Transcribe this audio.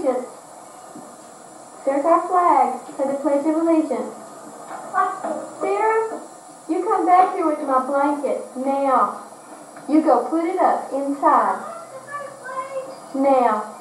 blanket. There's our flag for the Pledge of Allegiance. Sarah, you come back here with my blanket now. You go put it up inside. Now.